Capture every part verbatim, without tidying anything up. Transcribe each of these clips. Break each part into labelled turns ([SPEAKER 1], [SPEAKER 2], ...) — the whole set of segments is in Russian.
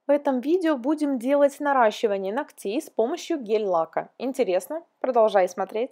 [SPEAKER 1] В этом видео будем делать наращивание ногтей с помощью гель-лака. Интересно? Продолжай смотреть.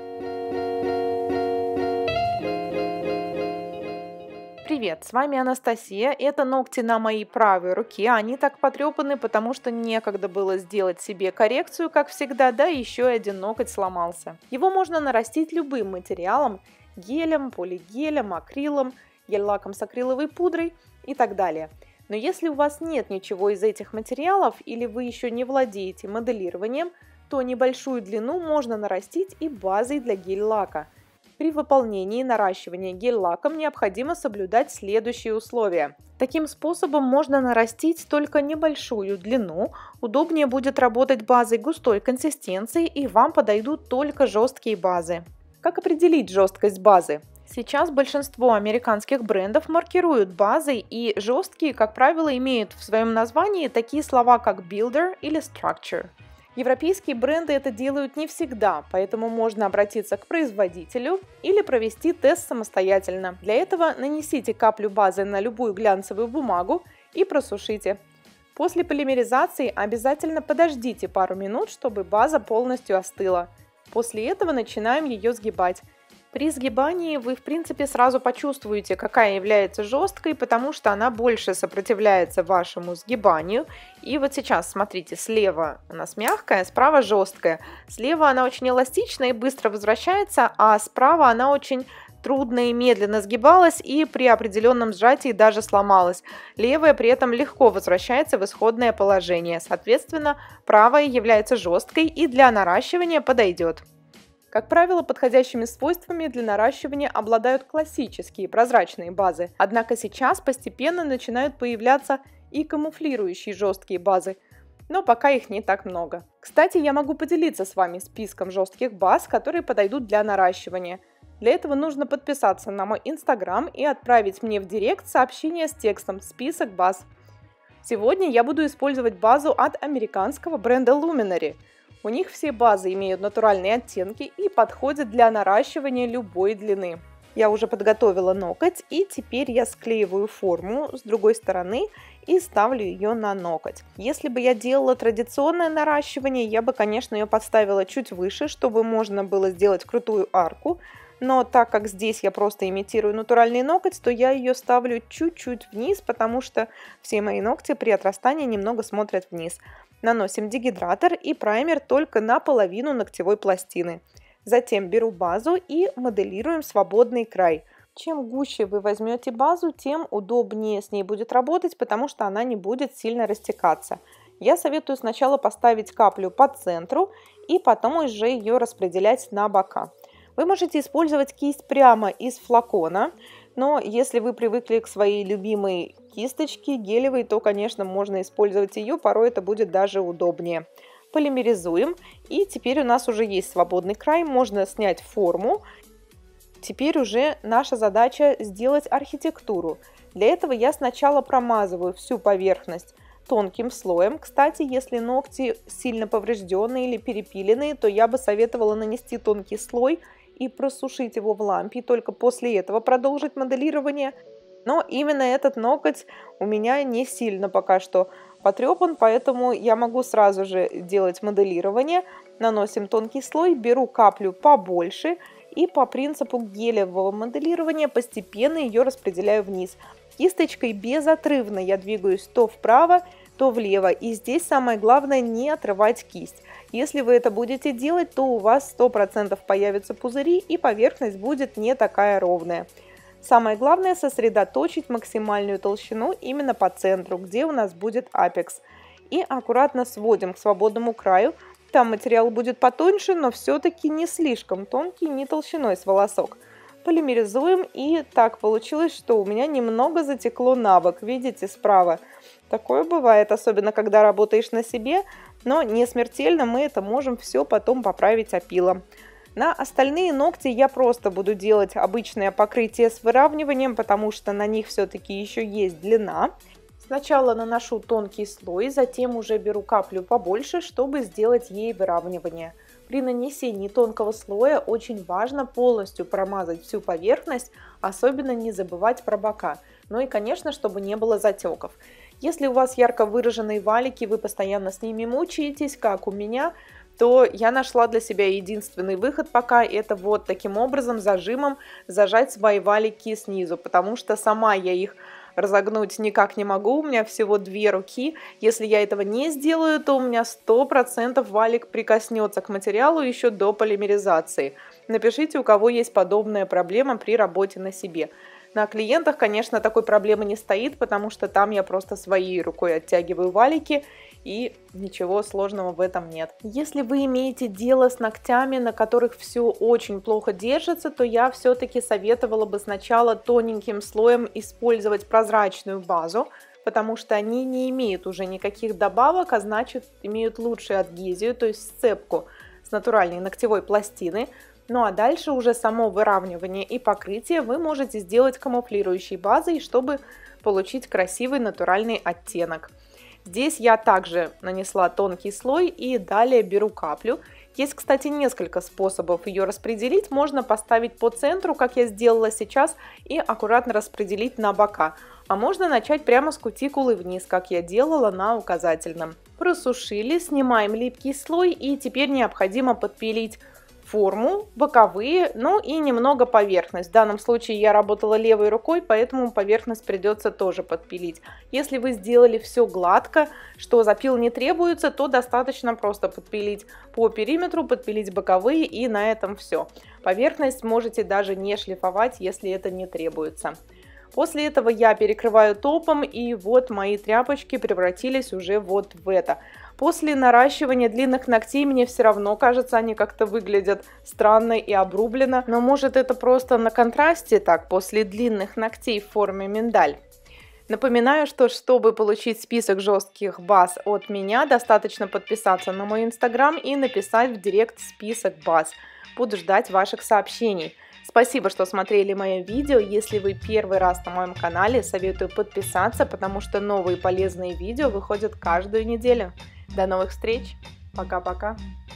[SPEAKER 1] Привет, с вами Анастасия. Это ногти на моей правой руке. Они так потрепаны, потому что некогда было сделать себе коррекцию, как всегда, да еще и один ноготь сломался. Его можно нарастить любым материалом: гелем, полигелем, акрилом, гель-лаком с акриловой пудрой и так далее. Но если у вас нет ничего из этих материалов или вы еще не владеете моделированием, то небольшую длину можно нарастить и базой для гель-лака. При выполнении наращивания гель-лаком необходимо соблюдать следующие условия. Таким способом можно нарастить только небольшую длину, удобнее будет работать базой густой консистенции и вам подойдут только жесткие базы. Как определить жесткость базы? Сейчас большинство американских брендов маркируют базой, и жесткие, как правило, имеют в своем названии такие слова, как builder или structure. Европейские бренды это делают не всегда, поэтому можно обратиться к производителю или провести тест самостоятельно. Для этого нанесите каплю базы на любую глянцевую бумагу и просушите. После полимеризации обязательно подождите пару минут, чтобы база полностью остыла. После этого начинаем ее сгибать. При сгибании вы, в принципе, сразу почувствуете, какая является жесткой, потому что она больше сопротивляется вашему сгибанию. И вот сейчас, смотрите, слева у нас мягкая, справа жесткая. Слева она очень эластичная и быстро возвращается, а справа она очень трудно и медленно сгибалась и при определенном сжатии даже сломалась. Левая при этом легко возвращается в исходное положение. Соответственно, правая является жесткой и для наращивания подойдет. Как правило, подходящими свойствами для наращивания обладают классические прозрачные базы, однако сейчас постепенно начинают появляться и камуфлирующие жесткие базы, но пока их не так много. Кстати, я могу поделиться с вами списком жестких баз, которые подойдут для наращивания. Для этого нужно подписаться на мой инстаграм и отправить мне в директ сообщение с текстом «Список баз». Сегодня я буду использовать базу от американского бренда Luminary. У них все базы имеют натуральные оттенки и подходят для наращивания любой длины. Я уже подготовила ноготь, и теперь я склеиваю форму с другой стороны и ставлю ее на ноготь. Если бы я делала традиционное наращивание, я бы, конечно, ее подставила чуть выше, чтобы можно было сделать крутую арку. Но так как здесь я просто имитирую натуральный ноготь, то я ее ставлю чуть-чуть вниз, потому что все мои ногти при отрастании немного смотрят вниз. Наносим дегидратор и праймер только на половину ногтевой пластины. Затем беру базу и моделируем свободный край. Чем гуще вы возьмете базу, тем удобнее с ней будет работать, потому что она не будет сильно растекаться. Я советую сначала поставить каплю по центру и потом уже ее распределять на бока. Вы можете использовать кисть прямо из флакона, но если вы привыкли к своей любимой кисточке гелевой, то, конечно, можно использовать ее, порой это будет даже удобнее. Полимеризуем, и теперь у нас уже есть свободный край, можно снять форму. Теперь уже наша задача сделать архитектуру. Для этого я сначала промазываю всю поверхность тонким слоем. Кстати, если ногти сильно поврежденные или перепиленные, то я бы советовала нанести тонкий слой и просушить его в лампе, и только после этого продолжить моделирование. Но именно этот ноготь у меня не сильно пока что потрепан, поэтому я могу сразу же делать моделирование. Наносим тонкий слой, беру каплю побольше и по принципу гелевого моделирования постепенно ее распределяю вниз. Кисточкой безотрывно я двигаюсь то вправо, то влево. И здесь самое главное не отрывать кисть. Если вы это будете делать, то у вас сто процентов появятся пузыри и поверхность будет не такая ровная. Самое главное сосредоточить максимальную толщину именно по центру, где у нас будет апекс. И аккуратно сводим к свободному краю. Там материал будет потоньше, но все-таки не слишком тонкий, не толщиной с волосок. Полимеризуем, и так получилось, что у меня немного затекло на бок, видите, справа. Такое бывает, особенно когда работаешь на себе, но не смертельно, мы это можем все потом поправить опилом. На остальные ногти я просто буду делать обычное покрытие с выравниванием, потому что на них все-таки еще есть длина. Сначала наношу тонкий слой, затем уже беру каплю побольше, чтобы сделать ей выравнивание. При нанесении тонкого слоя очень важно полностью промазать всю поверхность, особенно не забывать про бока. Ну и, конечно, чтобы не было затеков. Если у вас ярко выраженные валики, вы постоянно с ними мучаетесь, как у меня, то я нашла для себя единственный выход пока, это вот таким образом зажимом зажать свои валики снизу, потому что сама я их разогнуть никак не могу, у меня всего две руки, если я этого не сделаю, то у меня сто процентов валик прикоснется к материалу еще до полимеризации. Напишите, у кого есть подобная проблема при работе на себе. На клиентах, конечно, такой проблемы не стоит, потому что там я просто своей рукой оттягиваю валики, и ничего сложного в этом нет. Если вы имеете дело с ногтями, на которых все очень плохо держится, то я все-таки советовала бы сначала тоненьким слоем использовать прозрачную базу, потому что они не имеют уже никаких добавок, а значит имеют лучшую адгезию, то есть сцепку с натуральной ногтевой пластины. Ну а дальше уже само выравнивание и покрытие вы можете сделать камуфлирующей базой, чтобы получить красивый натуральный оттенок. Здесь я также нанесла тонкий слой и далее беру каплю. Есть, кстати, несколько способов ее распределить. Можно поставить по центру, как я сделала сейчас, и аккуратно распределить на бока. А можно начать прямо с кутикулы вниз, как я делала на указательном. Просушили, снимаем липкий слой, и теперь необходимо подпилить форму, боковые, ну и немного поверхность. В данном случае я работала левой рукой, поэтому поверхность придется тоже подпилить. Если вы сделали все гладко, что запил не требуется, то достаточно просто подпилить по периметру, подпилить боковые, и на этом все. Поверхность можете даже не шлифовать, если это не требуется. После этого я перекрываю топом, и вот мои тряпочки превратились уже вот в это. После наращивания длинных ногтей мне все равно кажется, они как-то выглядят странно и обрубленно. Но может это просто на контрасте так, после длинных ногтей в форме миндаль. Напоминаю, что чтобы получить список жестких баз от меня, достаточно подписаться на мой инстаграм и написать в директ список баз. Буду ждать ваших сообщений. Спасибо, что смотрели мое видео. Если вы первый раз на моем канале, советую подписаться, потому что новые полезные видео выходят каждую неделю. До новых встреч. Пока-пока.